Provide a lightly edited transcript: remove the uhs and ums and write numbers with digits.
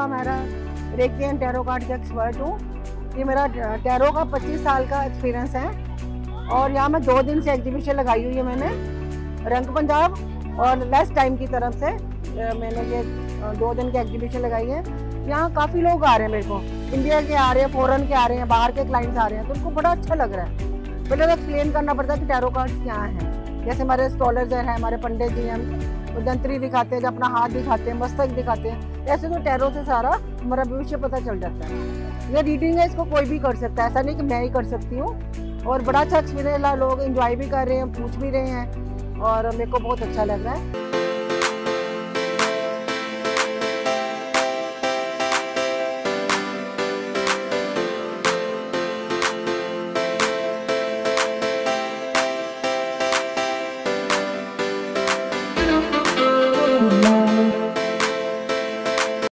मेरा reiki and tarot card का expert हूँ। ये मेरा टैरो का 25 साल का एक्सपीरियंस है और यहाँ मैं 2 दिन से एग्जीबिशन लगाई हुई है मैंने रंग पंजाब और लेस टाइम की तरफ से मैंने ये 2 दिन की एग्जीबिशन लगाई है। यहाँ काफ़ी लोग आ रहे हैं, मेरे को इंडिया के आ रहे हैं, फॉरेन के आ रहे हैं, बाहर के क्लाइंट्स आ रहे हैं, तो उनको बड़ा अच्छा लग रहा है। पहले तो एक्सप्लेन करना पड़ता है कि टैरो कार्ड्स क्या हैं। जैसे हमारे स्कॉलर्स हैं, हमारे पंडित जी हैं, वो जंतरी दिखाते हैं, अपना हाथ दिखाते हैं, मस्तक दिखाते हैं। ऐसे तो टैरो से सारा हमारा भविष्य पता चल जाता है। ये रीडिंग है, इसको कोई भी कर सकता है, ऐसा नहीं कि मैं ही कर सकती हूँ। और बड़ा अच्छा एक्सपीरियंस, लोग एंजॉय भी कर रहे हैं, पूछ भी रहे हैं और मेरे को बहुत अच्छा लग रहा है।